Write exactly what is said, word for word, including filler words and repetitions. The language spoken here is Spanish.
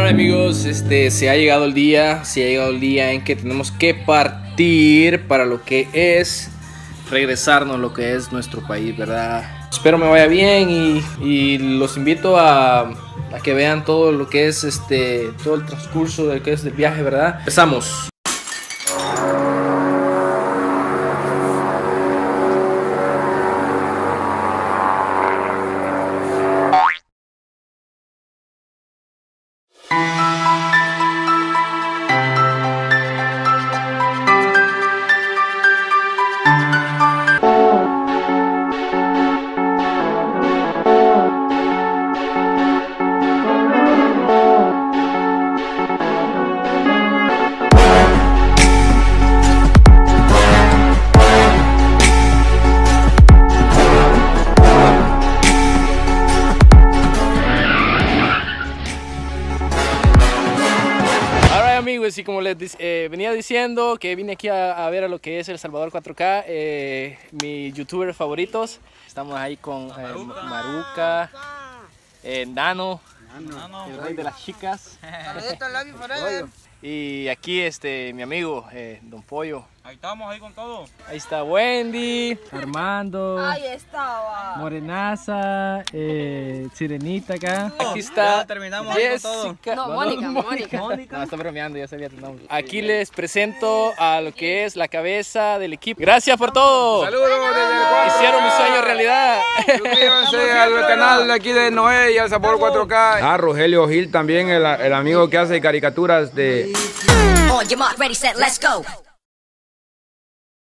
Ahora amigos, este, se ha llegado el día, se ha llegado el día en que tenemos que partir para lo que es regresarnos a lo que es nuestro país, ¿verdad? Espero me vaya bien y, y los invito a, a que vean todo lo que es este, todo el transcurso de lo que es el viaje, ¿verdad? Empezamos. Amigos, y como les eh, venía diciendo, que vine aquí a, a ver a lo que es El Salvador cuatro K, eh, mis youtubers favoritos. Estamos ahí con eh, Maruca, eh, Nano, Nano, el rey de las chicas. Y aquí este mi amigo eh, Don Pollo. Ahí estamos, ahí con todo. Ahí está Wendy, Armando, ahí estaba Morenaza, eh, Sirenita acá. Aquí está. Ya terminamos ahí con todo. No, Mónica, Mónica. No, está bromeando, ya sabía tu nombre. Aquí les presento a lo que es la cabeza del equipo. Gracias por todo. Saludos desde el cuatro. Hicieron mi sueño realidad. Suscríbanse al canal de aquí de Noé y al Sabor cuatro K. Ah, Rogelio Gil también, el, el amigo que hace caricaturas de... On your mark, ready, set, let's go.